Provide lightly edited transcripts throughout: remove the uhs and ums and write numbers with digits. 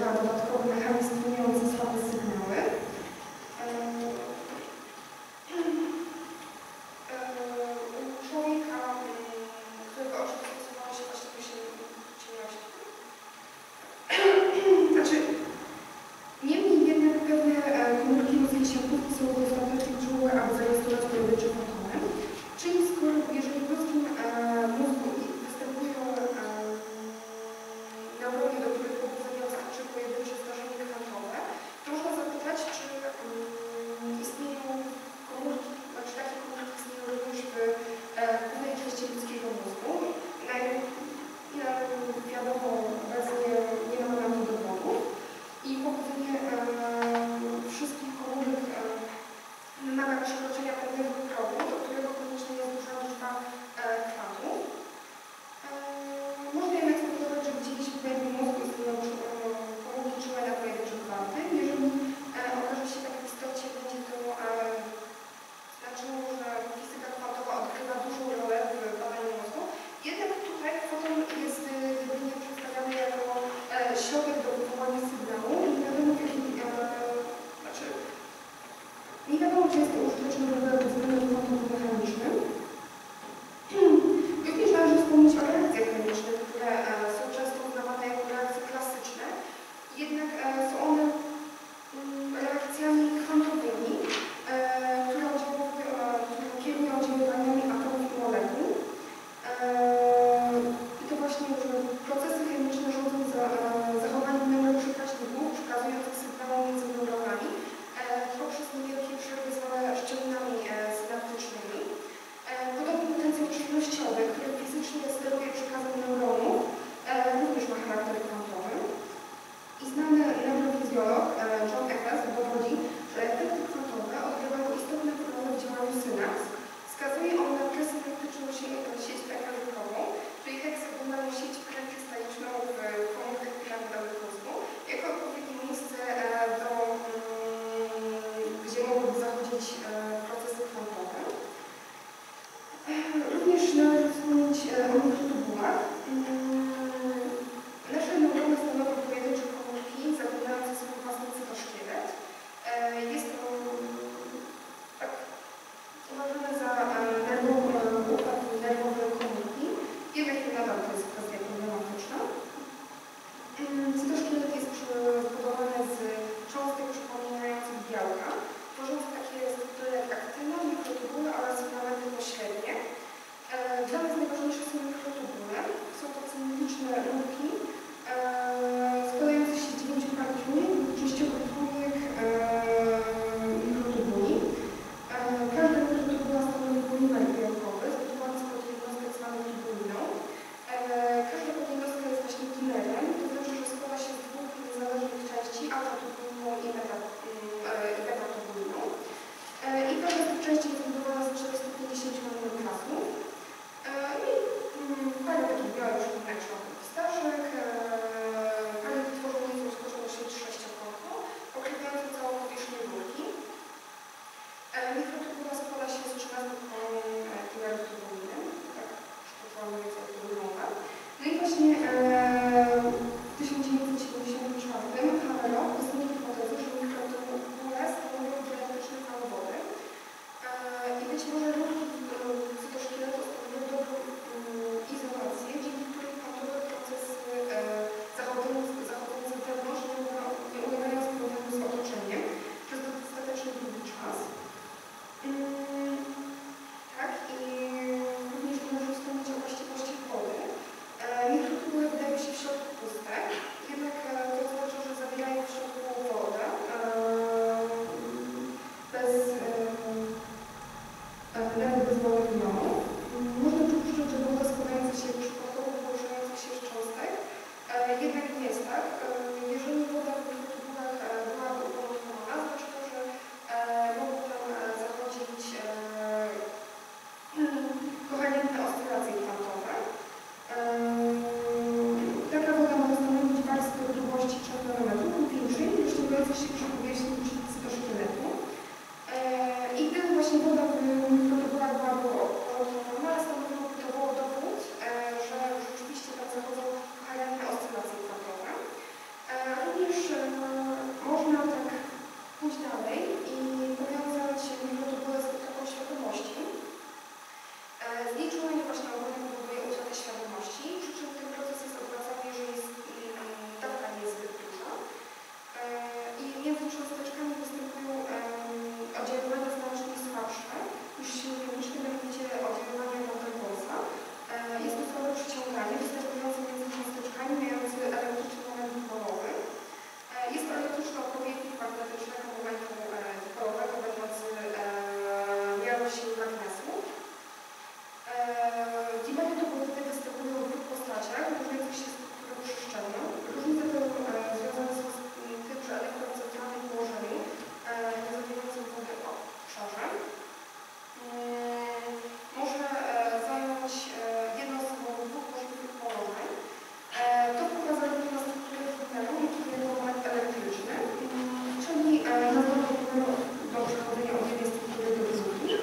dodatkowy mechanizm tłumiący słabe sygnały. U człowieka, którego oczy stosowało się właśnie do ciemności. Znaczy, niemniej jednak pewne komórki ludzkiej siatkówki są dostatecznie czułe, aby zarejestrować pojedyncze fantomy. Czyli jeżeli w ludzkim mózgu występują neurony, do których pobudzenia wystarczy pojedyncze zdarzenie kwantowe, to można zapytać, czy istnieją komórki, znaczy takie komórki istnieją również w pewnej części ludzkiego mózgu. Jak wiadomo, obecnie nie mamy na to dowodów i pobudzenie wszystkich komórek wymaga przekroczenia pewnego progu, do którego konieczna jest duża liczba kwantów. Można jednak spowodować, że gdzieś w głębi mózgu istnieją komórki czułe na pojedyncze kwanty. Jeżeli okaże się tak w istocie, będzie to znaczyło, że fizyka kwantowa odgrywa dużą rolę w badaniu mózgu. Jednak tutaj foton jest jedynie przedstawiany jako środek do wywołania sygnału. Nie wiadomo, czy jest to użyteczne pod względem kwantowo-mechanicznym. Również należy wspomnieć o reakcjach chemicznych, które są często uznawane jako reakcje klasyczne. Jednak są one reakcjami kwantowymi, które kierują oddziaływaniami atomów i molekuł. I to właśnie procesy chemiczne rządzą zachowaniem neuroprzekaźników przekazujących sygnały między neuronami poprzez niewielkie przerwy zwane szczelinami synaptycznymi. Podobny potencjał czynnościowy, który fizycznie steruje przekazem neuronów, również ma charakter kwantowy. I znane dalej i powiązać mikrotubule z utratą świadomości. Znieczulenie właśnie ogólnie powoduje utratę świadomości, przy czym ten proces jest odwracany, jeżeli dawka nie jest zbyt duża. I między cząsteczkami występują oddziaływania znacznie słabsze niż siły chemiczne, mianowicie oddziaływania Van der Waalsa. Jest to słabe przyciąganie występujące między cząsteczkami, mające elektryczny moment dipolowy. Jest to elektryczny odpowiednik magnetycznego momentu dipolowego będący miarą siły magnesu. Dimagnetyny występują w dwóch postaciach, różniących się strukturą przestrzenną. Różnice te związane są z tym, że elektron w centralnym położeniu, nie zawierającym wody w obszarze, może zająć jedno z dwóch możliwych położeń. To wpływa zarówno na strukturę tunelu, jak i na moment elektryczny, czyli na zdolność tunelu do przechodzenia od jednej struktury do drugiej.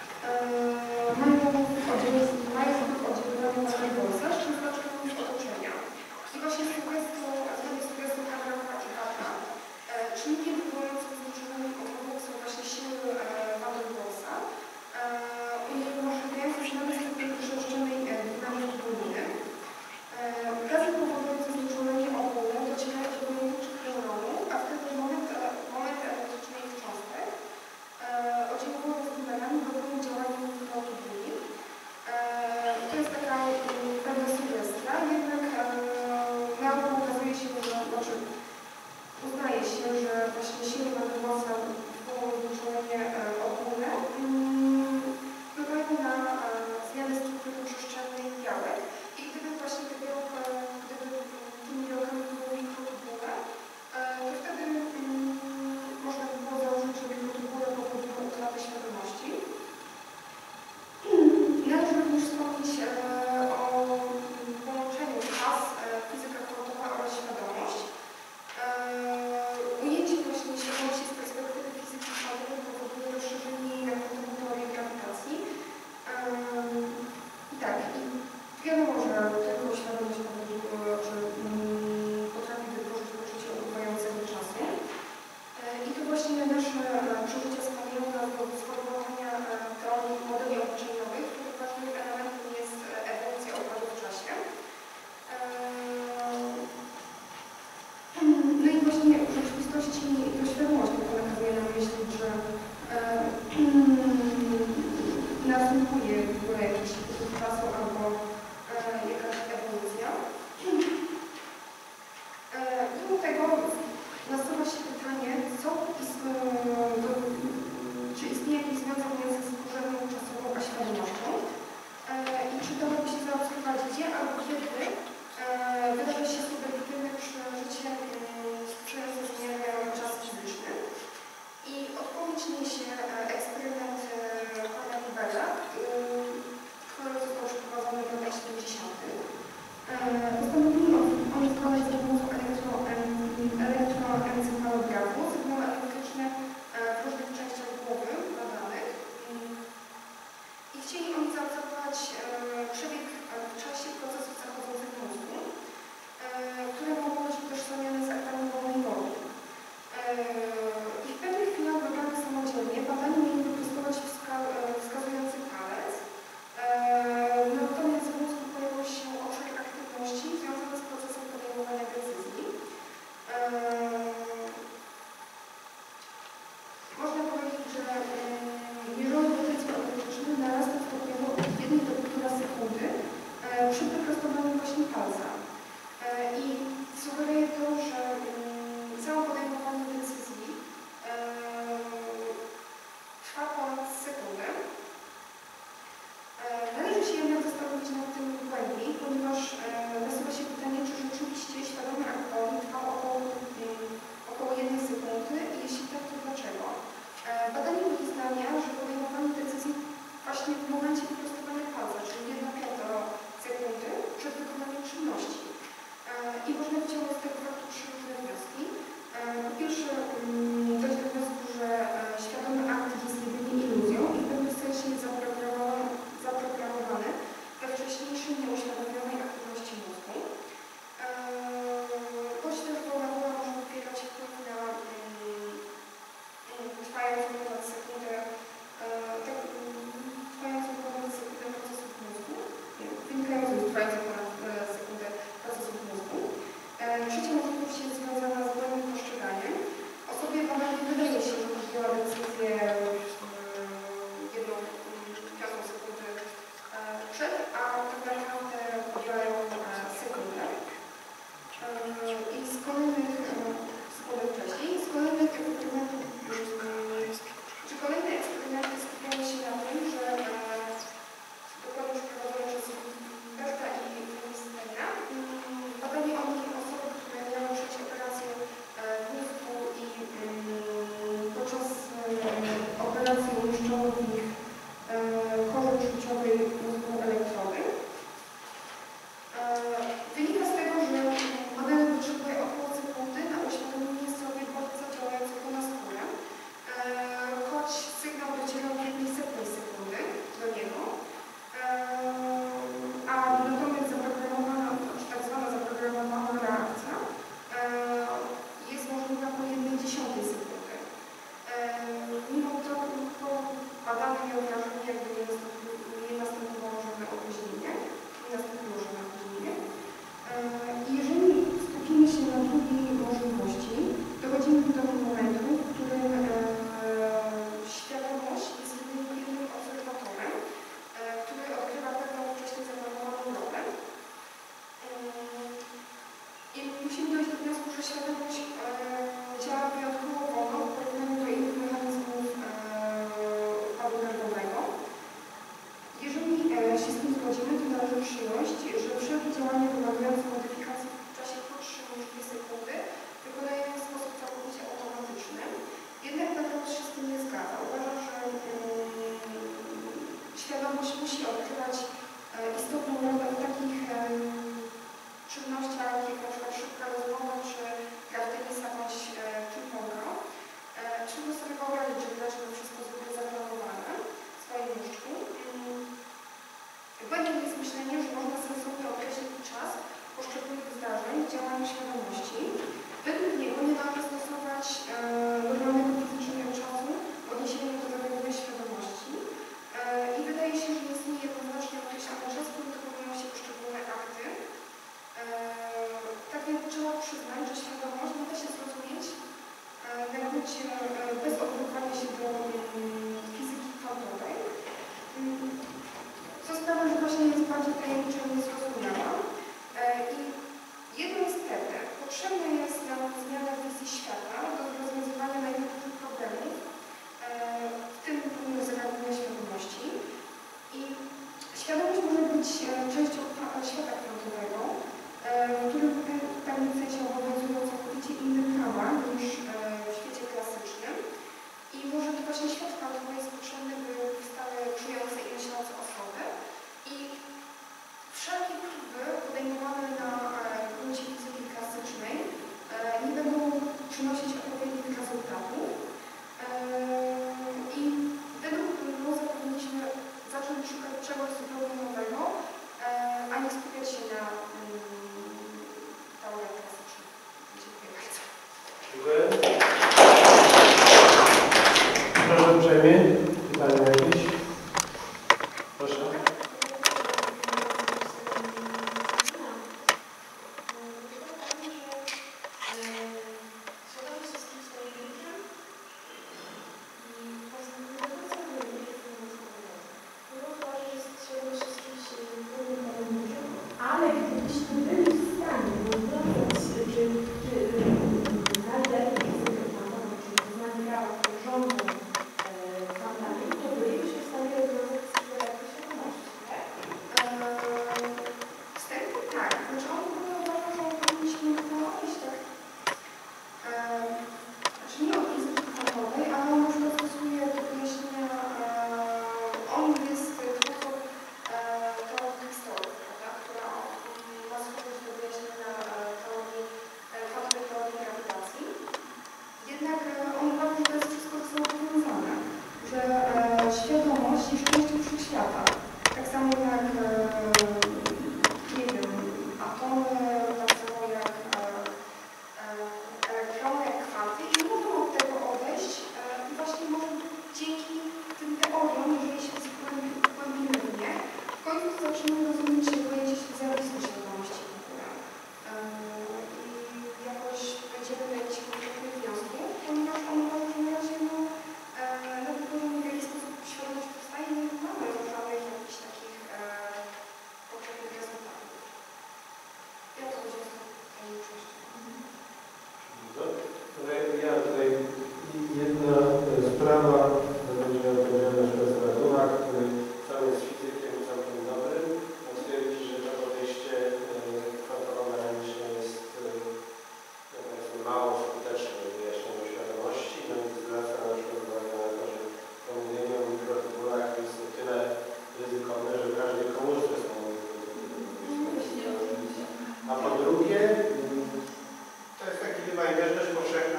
Mają oddziaływanie Van der Waalsa, z czym znaczną już otoczenia. I właśnie zgodnie z sugestią Habracha i Bacha, czynnikiem wywołującym znieczulenie odwodów są właśnie siły Van der Waalsa, uniemożliwiające zmiany struktury przestrzennej dynamiki błoniny. Gazy powodujące znieczulenie ogólne docierają do pojedynczych neuronów, a wtedy momenty elektryczne ich cząstek oddziałują z numerami blokują działanie mikrotubuli. To jest taka pewna sugestia, jednak nauka okazuje się, że uznaje się, że właśnie siły Van der Waalsa wywołują znieczulenie ogólne, wpływają na zmiany struktury przestrzennej białek. I gdyby właśnie te białka, tymi białkami były mikrotubule, to wtedy można by było założyć, że mikrotubule powodują utratę świadomości. Należy również wspomnieć o połączeniu faz fizyka kwantowa oraz świadomość. Ujęcie właśnie świadomości z perspektywy fizyki kwantowej powoduje rozszerzenie jej na kwantową teorię grawitacji. I tak, wiadomo, że tylko świadomość powoduje, że potrafi wytworzyć poczucie upływającego czasu. I to właśnie nasze przeżycia skłaniają nas do sformułowania teorii modeli obliczeniowych, których ważnym elementem jest ewolucja układu w czasie. No i właśnie w rzeczywistości to świadomość tylko nakazuje nam myśleć, że następuje w ogóle jakiś upływ czasu albo jakaś ewolucja. Mimo tego nasuwa się pytanie, czy istnieje jakiś związek między współrzędną czasową a świadomością i czy dałoby się zaobserwować gdzie albo kiedy wydarza się subiektywne przeżycie sprzyjające zmianie czas fizyczny. I odpowiedź niesie eksperyment Corneli-Bella, który został przeprowadzony w latach 70. Postanowiono on zbadać za pomocą elektroencefalografu sygnały elektryczne w różnych częściach głowy badanych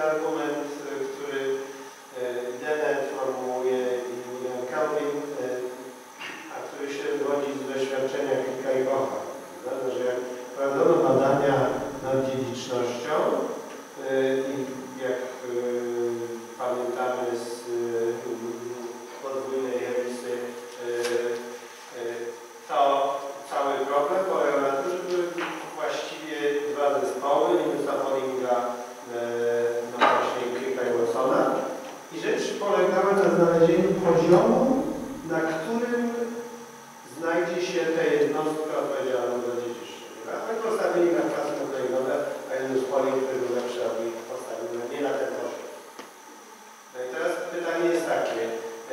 argument, który Dennett formułuje i William Calvin, a który się rodzi z doświadczenia Krika i Kocha. Znaczy, że jak prowadzono badania nad dziedzicznością i jak pamiętamy z podwójnej hemisy, to cały problem polegał na tym, że były właściwie dwa zespoły, Linusa Follinga, no właśnie Cricka i Watsona. I rzecz polegała na znalezieniu poziomu, na którym znajdzie się ta jednostka odpowiedzialna za dziedziczność. Oni postawili na klasy nukleinowe, a Linus Pauling tego lepszy, aby ich postawił nie na ten poziom. No i teraz pytanie jest takie.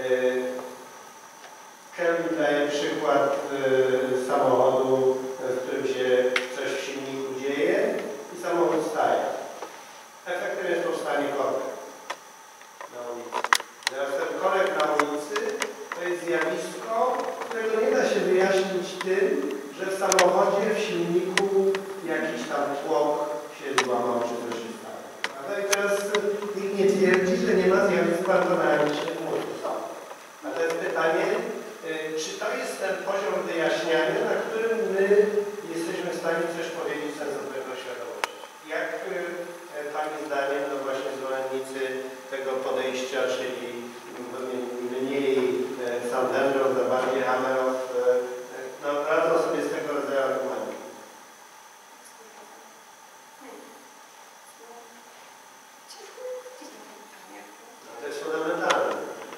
Kelvin daje przykład samochodu, w którym się coś w silniku dzieje i samochód staje. Efektem jest powstanie korek na ulicy. Teraz ten korek na ulicy to jest zjawisko, którego nie da się wyjaśnić tym, że w samochodzie, w silniku jakiś tam tłok się złamał, czy coś się stało. No i teraz nikt nie twierdzi, że nie ma zjawisk partynamicznych mózgu. A to jest pytanie, czy to jest ten poziom wyjaśniania, na którym my jesteśmy w stanie coś powiedzieć sensownego świadomości? Jak Pani zdaniem, no właśnie zwolennicy tego podejścia, czyli mniej Sandendrow, za bardziej Hamerow, no radzą sobie z tego rodzaju argumentów? No, to jest fundamentalne.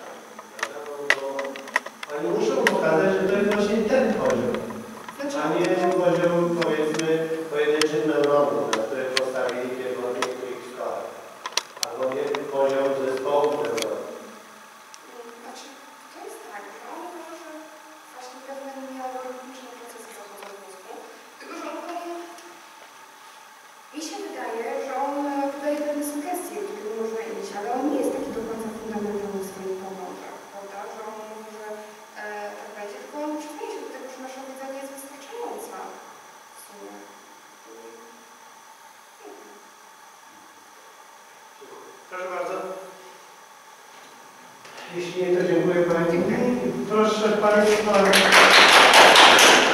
Oni muszą pokazać, że to jest właśnie ten poziom, a nie poziom, powiedzmy, pojedynczych neuronów, na które postawili pierwotnie ich szkoły, albo nie poziom zespołów neuronów. Znaczy, to jest tak, że on uważa, że właśnie pewne neurologiczne procesy zachodzą w mózgu, tylko że on podaje, mi się wydaje, że on podaje pewne sugestie, które można iść, ale on nie jest taki do końca fundamentalny w swoich poglądach, prawda? Że on mówi, że tak będzie, tylko on przyznaje się do tego, że nasza wiedza nie jest wystarczająca w sumie. Proszę bardzo. Jeśli nie, to dziękuję Pani. Proszę Państwa.